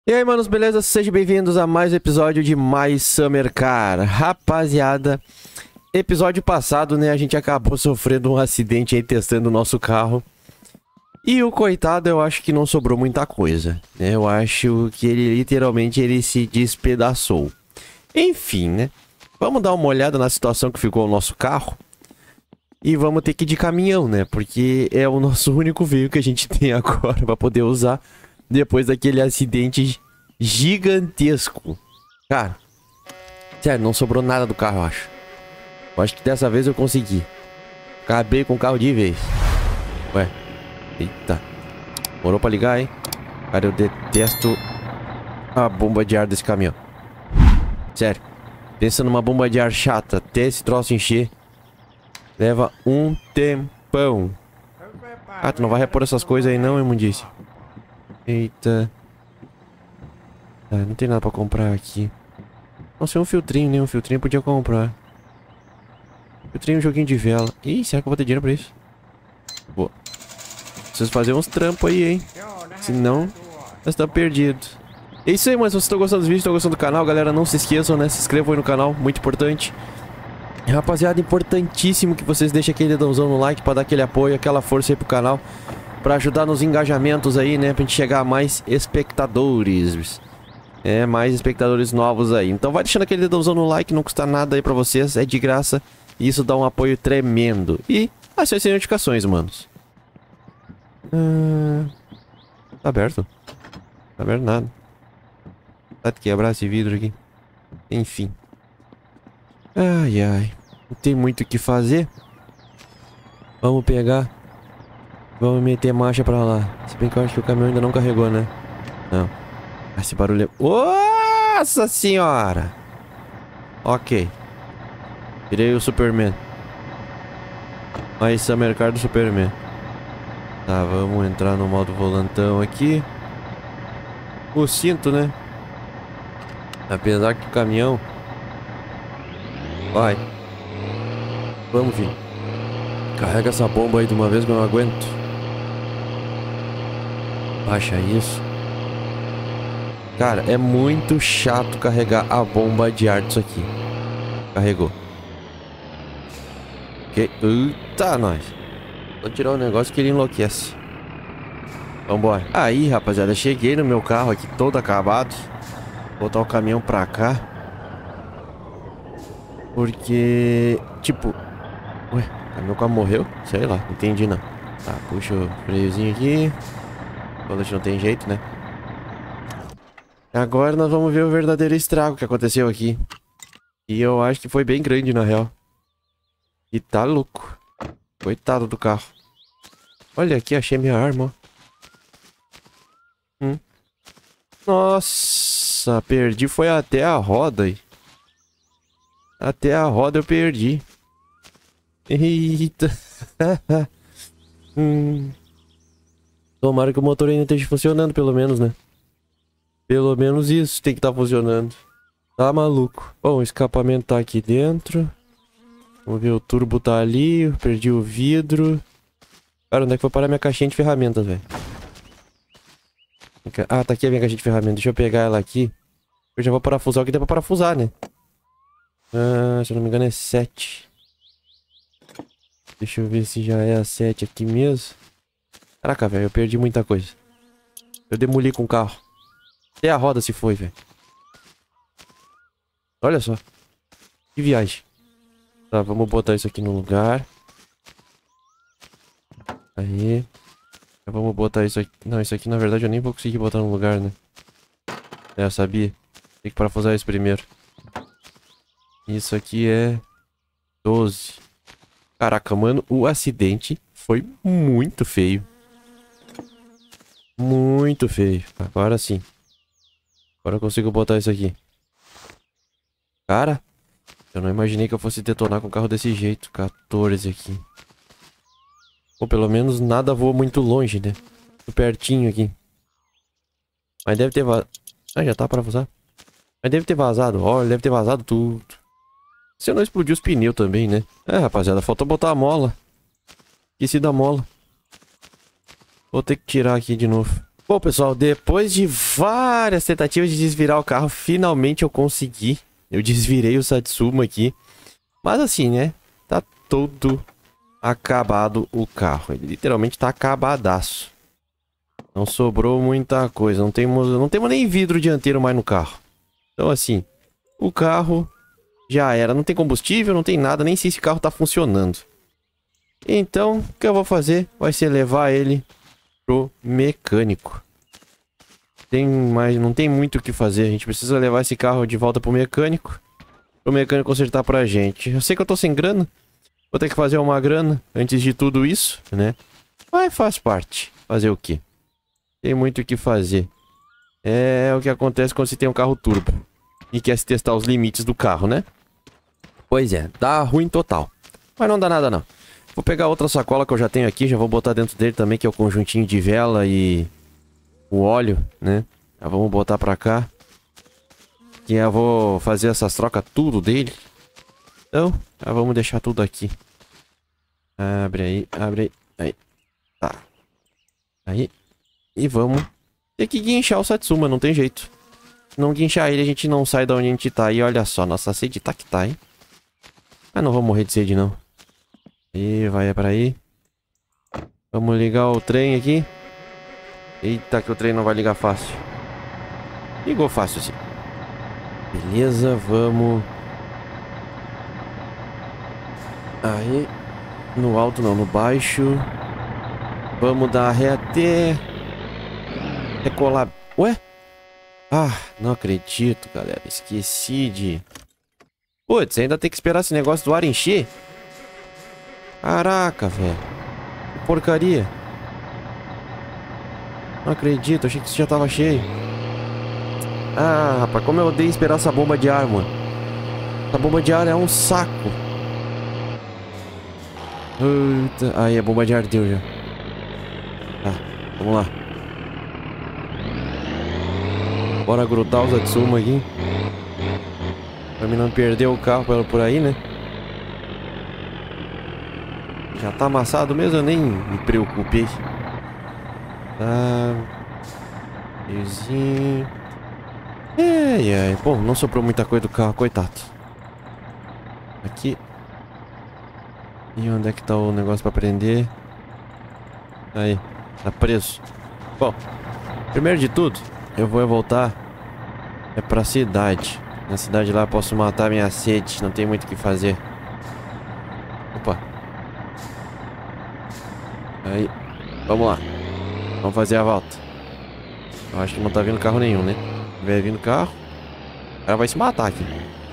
E aí, manos, beleza? Sejam bem-vindos a mais um episódio de Mais Summer Car. Rapaziada, episódio passado, né, a gente acabou sofrendo um acidente aí testando o nosso carro. E o coitado, eu acho que não sobrou muita coisa, né? Eu acho que ele literalmente se despedaçou. Enfim, né? Vamos dar uma olhada na situação que ficou o nosso carro. E vamos ter que ir de caminhão, né? Porque é o nosso único veículo que a gente tem agora pra poder usar depois daquele acidente gigantesco. Cara, sério, não sobrou nada do carro, eu acho. Eu acho que dessa vez eu consegui. Acabei com o carro de vez. Ué. Eita. Demorou pra ligar, hein? Cara, eu detesto a bomba de ar desse caminhão. Sério. Pensa numa bomba de ar chata. Até esse troço encher leva um tempão. Ah, tu não vai repor essas coisas aí não, imundice? Eita. Ah, não tem nada pra comprar aqui. Nossa, é um filtrinho, né? Um filtrinho eu podia comprar. Filtrinho, um joguinho de vela. Ih, será que eu vou ter dinheiro pra isso? Boa. Preciso fazer uns trampos aí, hein? Senão, nós estamos perdidos. É isso aí, mas se vocês estão gostando dos vídeos, estão gostando do canal, galera, não se esqueçam, né? Se inscrevam aí no canal, muito importante. E, rapaziada, importantíssimo que vocês deixem aquele dedãozão no like pra dar aquele apoio, aquela força aí pro canal. Pra ajudar nos engajamentos aí, né? Pra gente chegar a mais espectadores. É, mais espectadores novos aí. Então vai deixando aquele dedãozão no like, não custa nada aí pra vocês, é de graça. E isso dá um apoio tremendo. E acesse as notificações, manos. Tá aberto? Tá aberto nada. Tá de quebrar esse vidro aqui. Enfim. Ai, ai. Não tem muito o que fazer. Vamos pegar. Vamos meter marcha pra lá. Se bem que eu acho que o caminhão ainda não carregou, né? Não. Esse barulho é... Nossa senhora! Ok. Tirei o Superman. Mais Summer Car do Superman. Tá, vamos entrar no modo volantão aqui. O cinto, né? Apesar que o caminhão... Vai. Vamos, filho. Carrega essa bomba aí de uma vez que eu não aguento. Baixa isso. Cara, é muito chato carregar a bomba de ar disso aqui. Carregou. Ok. Eita, nós. Vou tirar um negócio que ele enlouquece. Vambora. Aí, rapaziada, cheguei no meu carro aqui todo acabado. Vou botar o caminhão pra cá. Porque... Tipo... Ué, o caminhão quase morreu? Sei lá, não entendi não. Tá, puxa o freiozinho aqui. Quando não tem jeito, né? Agora nós vamos ver o verdadeiro estrago que aconteceu aqui. E eu acho que foi bem grande, na real. E tá louco. Coitado do carro. Olha aqui, achei minha arma, ó. Nossa, perdi foi até a roda aí. Até a roda eu perdi. Eita. Tomara que o motor ainda esteja funcionando, pelo menos, né? Pelo menos isso tem que estar funcionando. Tá maluco. Bom, o escapamento tá aqui dentro. Vamos ver, o turbo tá ali. Eu perdi o vidro. Cara, onde é que foi parar minha caixinha de ferramentas, velho? Ah, tá aqui a minha caixinha de ferramentas. Deixa eu pegar ela aqui. Eu já vou parafusar o que dá pra parafusar, né? Ah, se eu não me engano é 7. Deixa eu ver se já é a 7 aqui mesmo. Caraca, velho, eu perdi muita coisa. Eu demoli com o carro. Até a roda se foi, velho. Olha só. Que viagem. Tá, vamos botar isso aqui no lugar. Aí. Vamos botar isso aqui. Não, isso aqui na verdade eu nem vou conseguir botar no lugar, né? É, eu sabia. Tem que parafusar isso primeiro. Isso aqui é 12. Caraca, mano, o acidente foi muito feio. Muito feio. Agora sim. Agora eu consigo botar isso aqui. Cara, eu não imaginei que eu fosse detonar com um carro desse jeito. 14 aqui. Ou pelo menos nada voa muito longe, né? Tô pertinho aqui. Mas deve ter vazado. Ah, já tá pra vazar. Mas deve ter vazado. Olha, deve ter vazado tudo. Se eu não explodir os pneus também, né? É, rapaziada, faltou botar a mola. Esqueci da mola. Vou ter que tirar aqui de novo. Bom, pessoal, depois de várias tentativas de desvirar o carro, finalmente eu consegui. Eu desvirei o Satsuma aqui. Mas assim, né? Tá todo acabado o carro. Ele literalmente tá acabadaço. Não sobrou muita coisa. Não temos nem vidro dianteiro mais no carro. Então assim, o carro já era. Não tem combustível, não tem nada. Nem sei se o carro tá funcionando. Então, o que eu vou fazer vai ser levar ele pro mecânico. Não tem muito o que fazer. A gente precisa levar esse carro de volta pro mecânico. Pro mecânico consertar pra gente. Eu sei que eu tô sem grana. Vou ter que fazer uma grana antes de tudo isso, né? Mas faz parte. Fazer o quê? Tem muito o que fazer. É o que acontece quando você tem um carro turbo. E quer se testar os limites do carro, né? Pois é, dá ruim total. Mas não dá nada não. Vou pegar outra sacola que eu já tenho aqui. Já vou botar dentro dele também, que é o conjuntinho de vela e o óleo, né? Já vamos botar pra cá. Que eu vou fazer essas trocas tudo dele. Então, já vamos deixar tudo aqui. Abre aí, abre aí. Aí. Tá. Aí. E vamos ter que guinchar o Satsuma, não tem jeito. Se não guinchar ele, a gente não sai da onde a gente tá. E olha só, nossa sede tá que tá, hein? Mas não vou morrer de sede, não. E vai pra aí. Vamos ligar o trem aqui. Eita, que o trem não vai ligar fácil. Ligou fácil, sim. Beleza, vamos. Aí. No alto não, no baixo. Vamos dar ré até... Recolar... Ué? Ah, não acredito, galera. Esqueci de... Putz, ainda tem que esperar esse negócio do ar encher? Caraca, velho. Que porcaria. Não acredito, achei que isso já tava cheio. Ah, rapaz, como eu odeio esperar essa bomba de ar, mano. Essa bomba de ar é um saco. Eita. Aí, a bomba de ar deu já. Tá, vamos lá. Bora grudar o Satsuma aqui. Pra mim não perder o carro por aí, né? Já tá amassado mesmo, eu nem me preocupei. Tá. Fiozinho. Ai, ai. Bom, não sobrou muita coisa do carro, coitado. Aqui. E onde é que tá o negócio pra prender? Aí, tá preso. Bom, primeiro de tudo, eu vou voltar pra cidade. Na cidade lá eu posso matar minha sede, não tem muito o que fazer. Opa. Aí, vamos lá. Vamos fazer a volta. Eu acho que não tá vindo carro nenhum, né? Se vier vindo carro, o cara vai se matar aqui.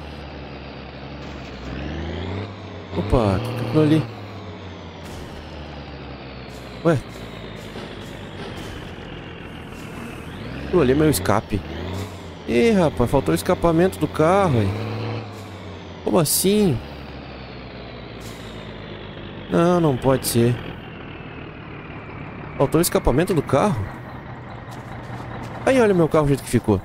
Opa, o que é aquilo ali? Ué? Aquilo ali é meu escape. Ih, rapaz, faltou o escapamento do carro, hein? Como assim? Não, não pode ser. Faltou o escapamento do carro? Aí, olha meu carro do jeito que ficou.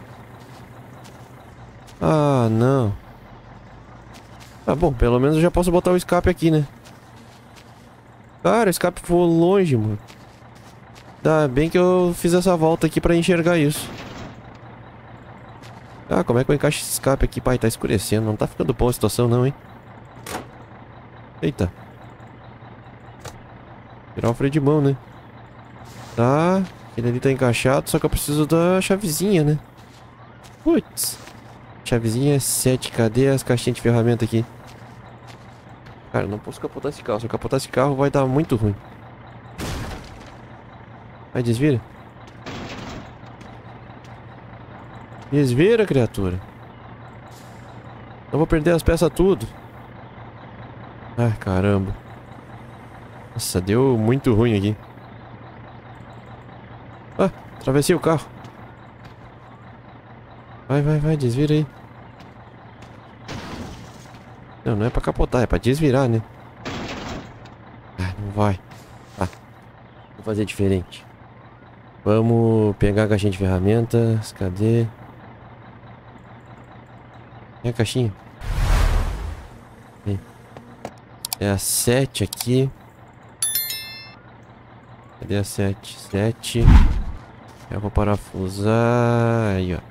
Ah, não. Tá bom, pelo menos eu já posso botar o escape aqui, né? Cara, o escape voou longe, mano. Ainda bem que eu fiz essa volta aqui pra enxergar isso. Ah, como é que eu encaixo esse escape aqui? Pai, tá escurecendo. Não tá ficando boa a situação não, hein? Eita. Tirar o freio de mão, né? Tá. Ele ali tá encaixado, só que eu preciso da chavezinha, né? Putz. Chavezinha é 7. Cadê as caixinhas de ferramenta aqui? Cara, eu não posso capotar esse carro. Se eu capotar esse carro vai dar muito ruim. Vai, desvira. Desvira, criatura. Eu vou perder as peças tudo. Ai, caramba. Nossa, deu muito ruim aqui. Ah, atravessei o carro. Vai, vai, vai, desvira aí. Não, não é pra capotar, é pra desvirar, né? Ah, não vai. Ah, vou fazer diferente. Vamos pegar a caixinha de ferramentas. Cadê? É a caixinha? É a 7 aqui. Cadê a 7? 7. Eu vou parafusar. Aí, ó.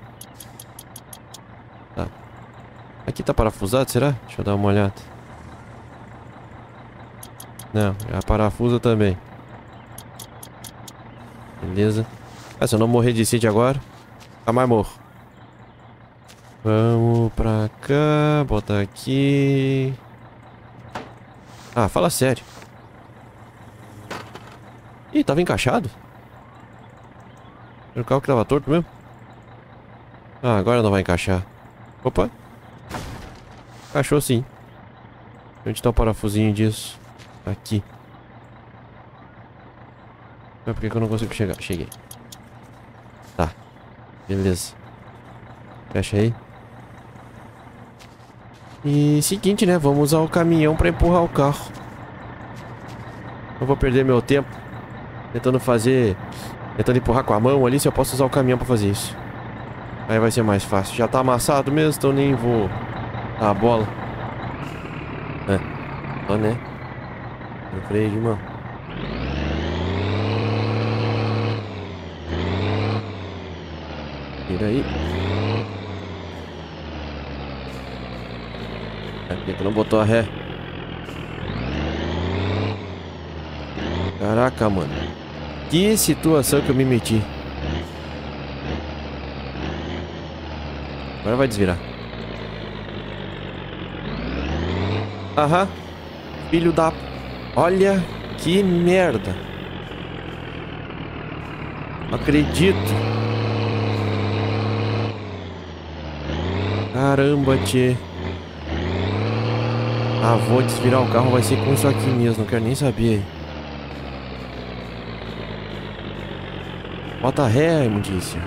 Tá. Aqui tá parafusado, será? Deixa eu dar uma olhada. Não, a parafusa também. Beleza. Ah, se eu não morrer de sede agora, nunca mais morro. Vamos pra cá, botar aqui. Ah, fala sério. Ih, tava encaixado? Era o carro que tava torto mesmo? Ah, agora não vai encaixar. Opa. Encaixou sim. Onde tá o parafusinho disso? Aqui. Mas por que eu não consigo chegar? Cheguei. Tá. Beleza. Fecha aí. E seguinte, né? Vamos usar o caminhão pra empurrar o carro. Não vou perder meu tempo tentando empurrar com a mão ali, se eu posso usar o caminhão pra fazer isso. Aí vai ser mais fácil. Já tá amassado mesmo, então nem vou dar a bola. É. Só, né? No freio de mão. Tira aí. É porque tu não botou a ré. Caraca, mano. Que situação que eu me meti. Agora vai desvirar. Aham. Filho da... Olha que merda. Não acredito. Caramba, tchê. Ah, vou desvirar o carro, vai ser com isso aqui mesmo. Não quero nem saber. Bota ré, imundícia.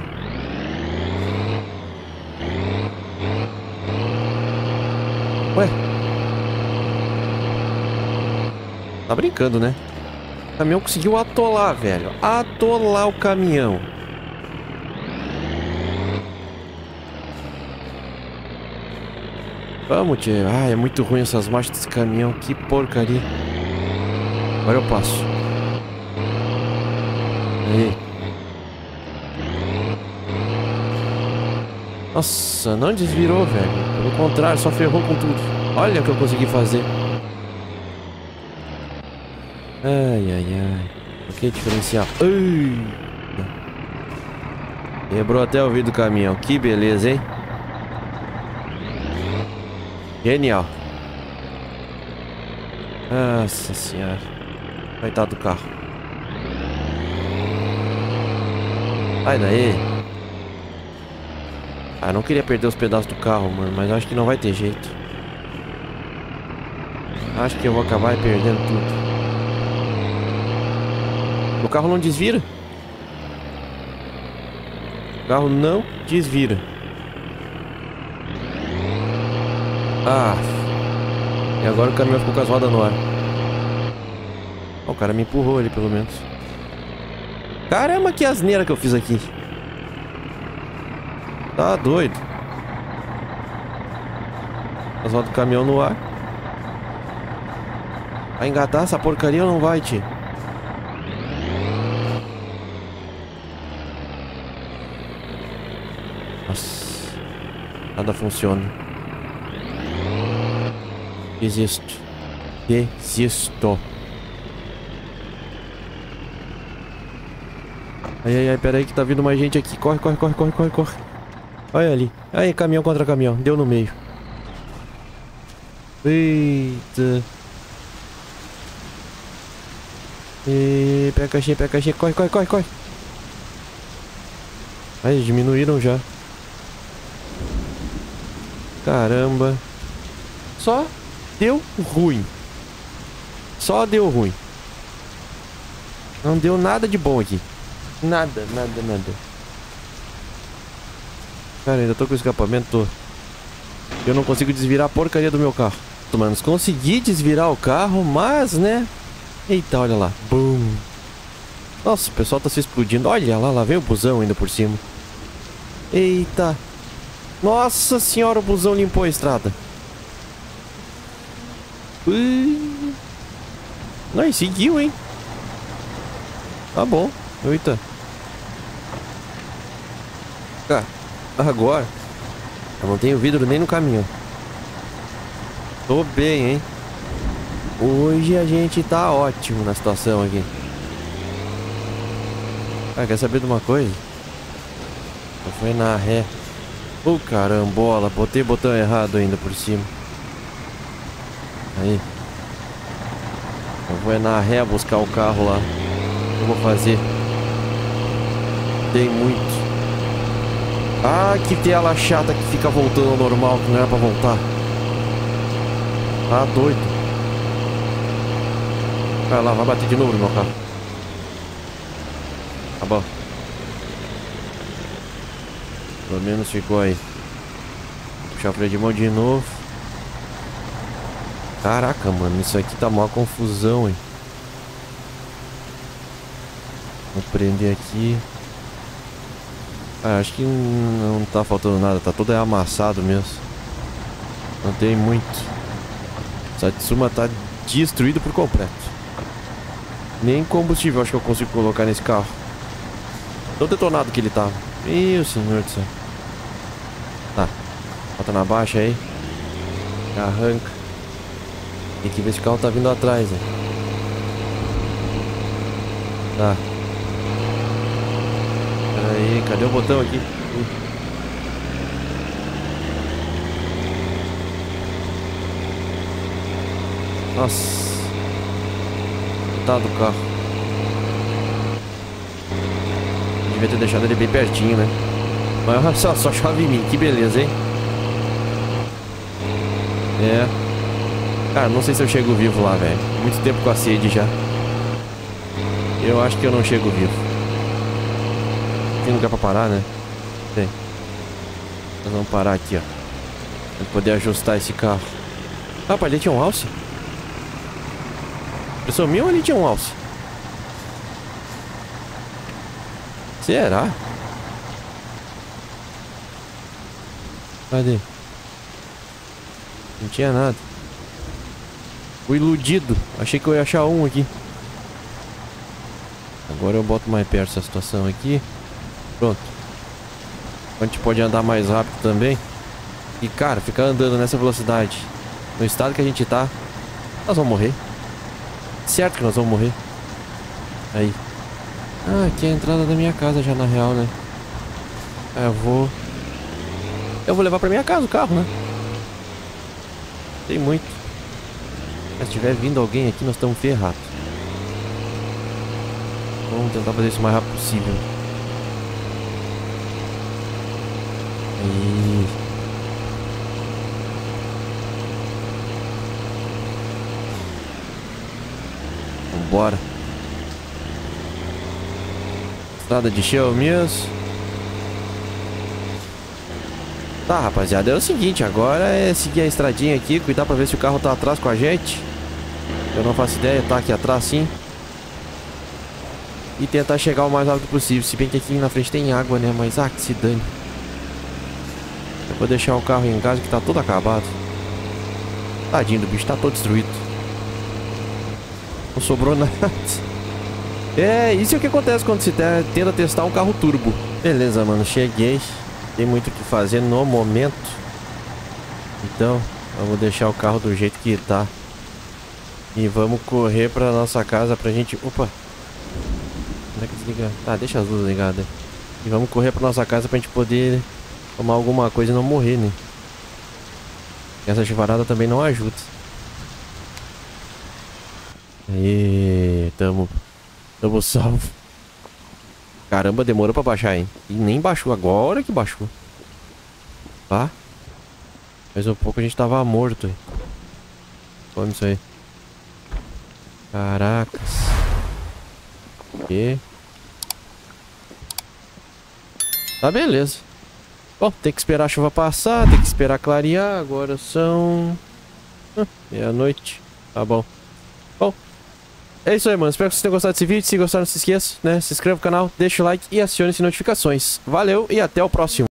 Ué? Tá brincando, né? O caminhão conseguiu atolar, velho. Atolar o caminhão. Vamos, tio. Ah, é muito ruim essas marchas desse caminhão. Que porcaria. Agora eu passo. Aí. Nossa, não desvirou, velho. Pelo contrário, só ferrou com tudo. Olha o que eu consegui fazer. Ai, ai, ai. Que diferencial. Ai. Quebrou até o vidro do caminhão. Que beleza, hein? Genial. Nossa senhora. Coitado do carro. Sai daí. Ah, eu não queria perder os pedaços do carro, mano. Mas acho que não vai ter jeito. Acho que eu vou acabar perdendo tudo. O carro não desvira. O carro não desvira. Ah. E agora o caminhão ficou com as rodas no ar. Oh, o cara me empurrou ali, pelo menos. Caramba, que asneira que eu fiz aqui. Tá doido. As rodas do caminhão no ar. Vai engatar essa porcaria ou não vai, tio? Nossa. Nada funciona. Desisto. Desisto. Ai, ai, ai, pera aí que tá vindo mais gente aqui. Corre, corre, corre, corre, corre, corre. Olha ali. Aí, caminhão contra caminhão. Deu no meio. Eita. E pega a caixinha. Corre, corre, corre, corre. Aí, diminuíram já. Caramba. Só deu ruim. Só deu ruim. Não deu nada de bom aqui. Nada, nada, nada. Cara, ainda tô com o escapamento. Eu não consigo desvirar a porcaria do meu carro. Mano, consegui desvirar o carro, mas, né? Eita, olha lá. Bum. Nossa, o pessoal tá se explodindo. Olha lá, lá vem o busão ainda por cima. Eita. Nossa senhora, o busão limpou a estrada. Não, e seguiu, hein? Tá bom. Eita. Cara, agora eu não tenho vidro nem no caminhão. Tô bem, hein? Hoje a gente tá ótimo na situação aqui. Ah, quer saber de uma coisa? Eu fui na ré. Ô, carambola, botei o botão errado ainda por cima. Aí. Eu vou na ré buscar o carro lá. Eu vou fazer. Tem muito. Ah, que tela chata que fica voltando ao normal, que não era pra voltar. Tá doido. Vai lá, vai bater de novo no meu carro. Tá bom. Pelo menos ficou aí. Puxar o freio de mão de novo. Caraca, mano, isso aqui tá uma confusão, hein. Vou prender aqui. Ah, acho que não tá faltando nada, tá todo amassado mesmo. Não tem muito. Satsuma tá destruído por completo. Nem combustível acho que eu consigo colocar nesse carro. Tão detonado que ele tava. Meu senhor do céu. Tá, bota na baixa aí. Arranca. Tem que ver se o carro tá vindo atrás, né? Tá. Aí, cadê o botão aqui? Nossa. Coitado do carro. Devia ter deixado ele bem pertinho, né? Mas só chove em mim, que beleza, hein? É. Cara, não sei se eu chego vivo lá, velho. Muito tempo com a sede já. Eu acho que eu não chego vivo. Tem lugar pra parar, né? Tem. Nós vamos parar aqui, ó. Pra poder ajustar esse carro. Rapaz, ali tinha um alce. Pessoal minha ou ali tinha um alce? Será? Cadê? Não tinha nada. Fui iludido. Achei que eu ia achar um aqui. Agora eu boto mais perto essa situação aqui. Pronto. A gente pode andar mais rápido também. E cara, ficar andando nessa velocidade, no estado que a gente tá, nós vamos morrer. Certo que nós vamos morrer. Aí. Ah, aqui é a entrada da minha casa já, na real, né? Eu vou levar pra minha casa o carro, né? Tem muito. Mas se tiver vindo alguém aqui, nós estamos ferrados. Vamos tentar fazer isso o mais rápido possível. Aí. Vambora. Estrada de chão mesmo. Tá, rapaziada, é o seguinte, agora é seguir a estradinha aqui, cuidar pra ver se o carro tá atrás com a gente. Eu não faço ideia, tá aqui atrás sim. E tentar chegar o mais rápido possível, se bem que aqui na frente tem água, né, mas que se dane. Eu vou deixar o carro em casa que tá todo acabado. Tadinho do bicho, tá todo destruído. Não sobrou nada. É, isso é o que acontece quando se tenta testar um carro turbo. Beleza, mano, cheguei. Tem muito o que fazer no momento. Então, vamos deixar o carro do jeito que tá. E vamos correr pra nossa casa pra gente... Opa! Onde é que desliga? Tá, deixa as luzes ligadas. E vamos correr pra nossa casa pra gente poder tomar alguma coisa e não morrer, né? Essa chuvarada também não ajuda. Aí, tamo salvo. Caramba, demorou pra baixar, hein? E nem baixou, agora que baixou. Tá? Mais um pouco a gente tava morto, hein? Come isso aí. Caracas. E... Tá, beleza. Bom, tem que esperar a chuva passar, tem que esperar clarear. Agora são... meia-noite. Tá bom. Bom, é isso aí, mano. Espero que vocês tenham gostado desse vídeo. Se gostaram, não se esqueça, né? Se inscreva no canal, deixa o like e acione as notificações. Valeu e até o próximo.